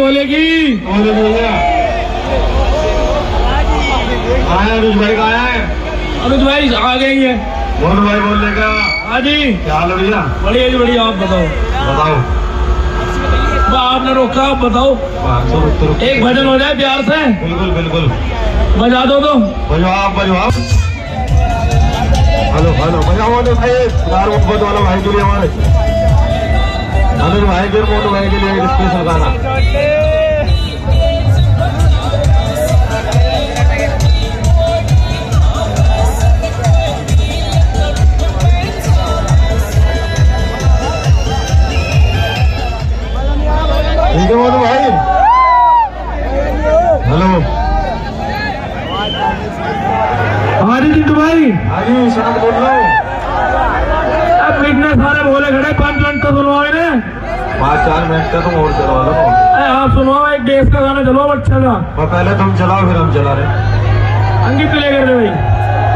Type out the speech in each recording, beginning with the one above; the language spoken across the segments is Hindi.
बोलेगी। अनुज भाई कहाँ है? अनुज भाई आ गए हैं। मोनू भाई बोल देगा। हाँ जी, क्या हाल है भैया? बढ़िया जी बढ़िया। आप बताओ। आपने रोका, आप बताओ। एक भजन हो जाए प्यार से। बिल्कुल बिल्कुल, बजा दो तो। बजवाओ बजवाओ। हेलो हेलो, बजाओ मोनू भाई। यार मोहब्बत वाला भाई के लिए, हमारे अनुज भाई के मोनू भाई के लिए स्पेशल गाना। ठीक है मोनू भाई। हेलो हाँ जी चिंटू भाई। हाँ जी, शांत बोल रहा हूँ। अब फिटनेस सारे बोले खड़े 5 मिनट तो सुनवाओ इन्हें। 5-4 मिनट तक तुम और चलवा लो। आप सुनवाओ, एक देश का गाना चलो अच्छा सा। पहले तुम चलाओ फिर हम चला रहे। अंकित प्ले कर रहे भाई।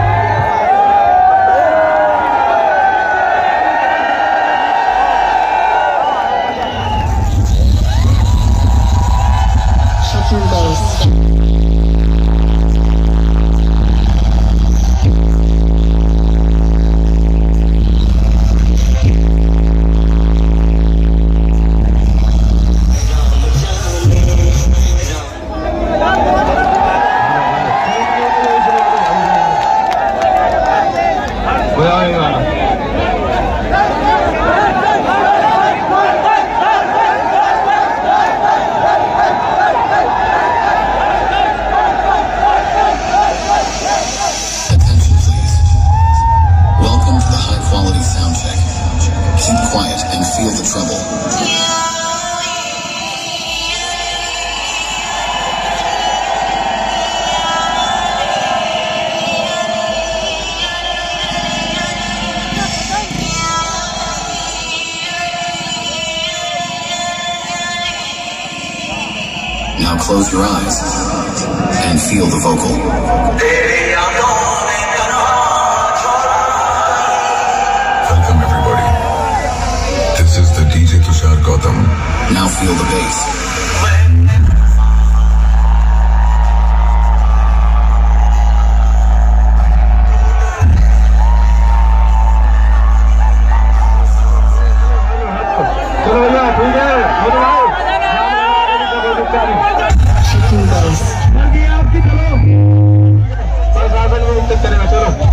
Feel the trouble. Now close your eyes and feel the vocal. DJ Tushar Gautam. Now feel the bass. चलो